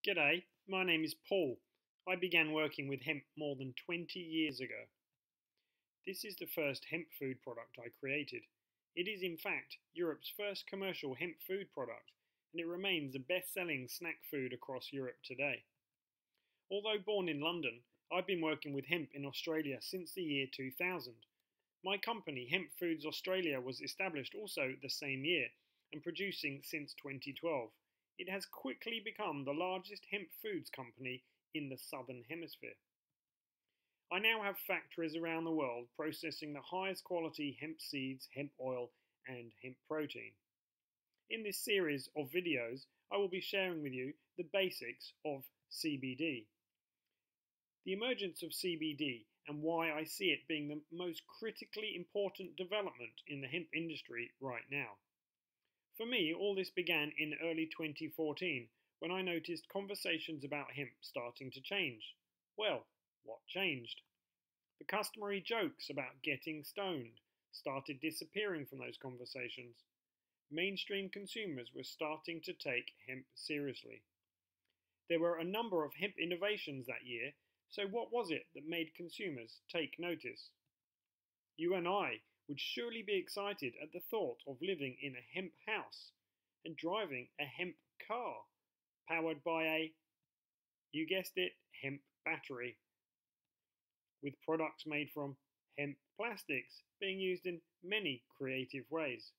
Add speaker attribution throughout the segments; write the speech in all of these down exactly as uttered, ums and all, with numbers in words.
Speaker 1: G'day, my name is Paul. I began working with hemp more than twenty years ago. This is the first hemp food product I created. It is in fact Europe's first commercial hemp food product, and it remains a best-selling snack food across Europe today. Although born in London, I've been working with hemp in Australia since the year two thousand. My company, Hemp Foods Australia, was established also the same year and producing since twenty twelve. It has quickly become the largest hemp foods company in the Southern Hemisphere. I now have factories around the world processing the highest quality hemp seeds, hemp oil and hemp protein. In this series of videos, I will be sharing with you the basics of C B D. The emergence of C B D and why I see it being the most critically important development in the hemp industry right now. For me, all this began in early twenty fourteen, when I noticed conversations about hemp starting to change. Well, what changed? The customary jokes about getting stoned started disappearing from those conversations. Mainstream consumers were starting to take hemp seriously. There were a number of hemp innovations that year, so what was it that made consumers take notice? You and I would surely be excited at the thought of living in a hemp house and driving a hemp car powered by a, you guessed it, hemp battery, with products made from hemp plastics being used in many creative ways,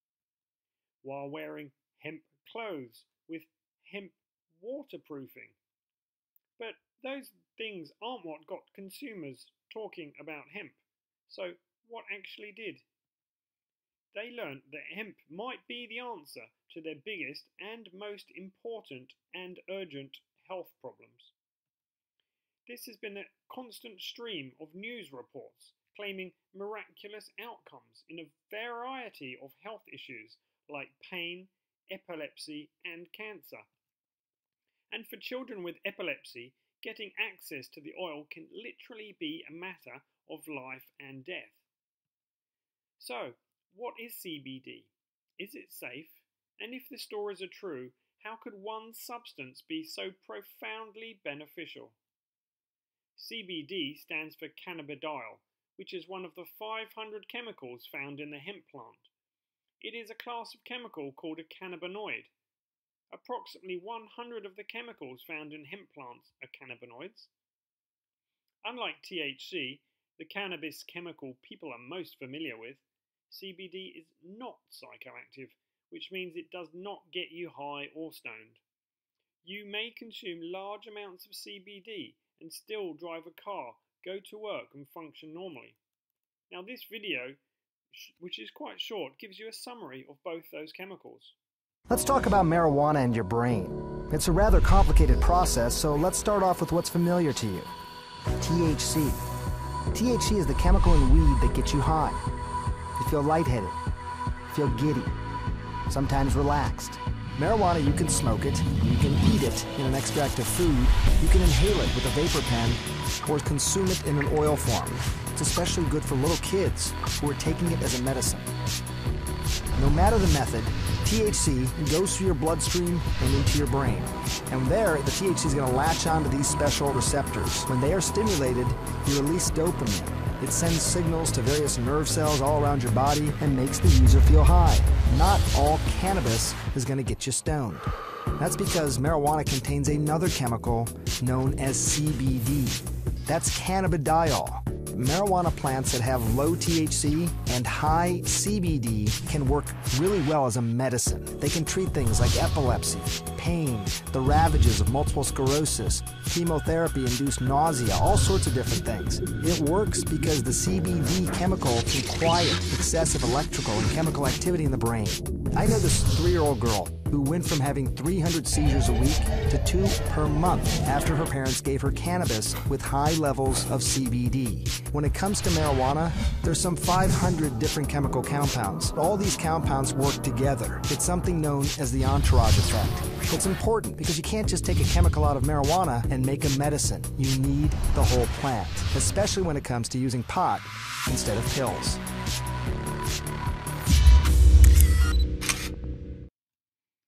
Speaker 1: while wearing hemp clothes with hemp waterproofing. But those things aren't what got consumers talking about hemp. So what actually did? They learned that hemp might be the answer to their biggest and most important and urgent health problems. This has been a constant stream of news reports claiming miraculous outcomes in a variety of health issues like pain, epilepsy and cancer. And for children with epilepsy, getting access to the oil can literally be a matter of life and death. So, what is C B D? Is it safe? And if the stories are true, how could one substance be so profoundly beneficial? C B D stands for cannabidiol, which is one of the five hundred chemicals found in the hemp plant. It is a class of chemical called a cannabinoid. Approximately one hundred of the chemicals found in hemp plants are cannabinoids. Unlike T H C, the cannabis chemical people are most familiar with, C B D is not psychoactive, which means it does not get you high or stoned. You may consume large amounts of C B D and still drive a car, go to work and function normally. Now this video, which is quite short, gives you a summary of both those chemicals.
Speaker 2: Let's talk about marijuana and your brain. It's a rather complicated process, so let's start off with what's familiar to you. T H C. T H C is the chemical in weed that gets you high. You feel lightheaded, feel giddy, sometimes relaxed. Marijuana, you can smoke it, you can eat it in an extract of food, you can inhale it with a vapor pen, or consume it in an oil form. It's especially good for little kids who are taking it as a medicine. No matter the method, T H C goes through your bloodstream and into your brain. And there, the T H C is going to latch onto these special receptors. When they are stimulated, you release dopamine. It sends signals to various nerve cells all around your body and makes the user feel high. Not all cannabis is going to get you stoned. That's because marijuana contains another chemical known as C B D. That's cannabidiol. Marijuana plants that have low T H C and high C B D can work really well as a medicine. They can treat things like epilepsy, pain, the ravages of multiple sclerosis, chemotherapy-induced nausea, all sorts of different things. It works because the C B D chemical can quiet excessive electrical and chemical activity in the brain. I know this three-year-old girl who went from having three hundred seizures a week to two per month after her parents gave her cannabis with high levels of C B D. When it comes to marijuana, there's some five hundred different chemical compounds. All these compounds work together. It's something known as the entourage effect. It's important because you can't just take a chemical out of marijuana and make a medicine. You need the whole plant, especially when it comes to using pot instead of pills.
Speaker 1: So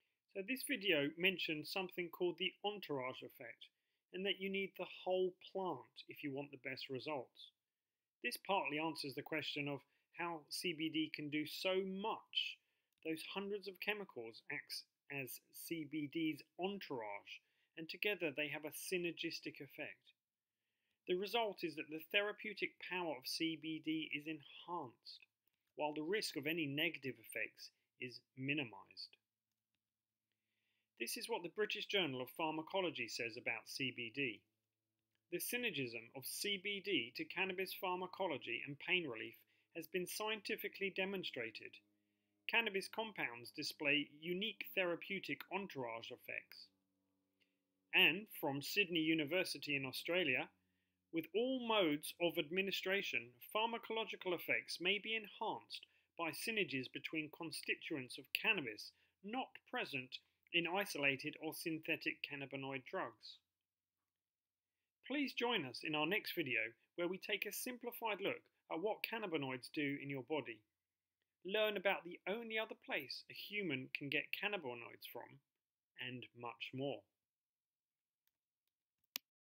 Speaker 1: this video mentions something called the entourage effect, and that you need the whole plant if you want the best results. This partly answers the question of how C B D can do so much. Those hundreds of chemicals act as C B D's entourage, and together they have a synergistic effect. The result is that the therapeutic power of C B D is enhanced, while the risk of any negative effects is minimized. This is what the British Journal of Pharmacology says about C B D. The synergism of C B D to cannabis pharmacology and pain relief has been scientifically demonstrated. Cannabis compounds display unique therapeutic entourage effects. And from Sydney University in Australia, with all modes of administration, pharmacological effects may be enhanced by synergies between constituents of cannabis not present in isolated or synthetic cannabinoid drugs. Please join us in our next video where we take a simplified look at what cannabinoids do in your body. Learn about the only other place a human can get cannabinoids from, and much more.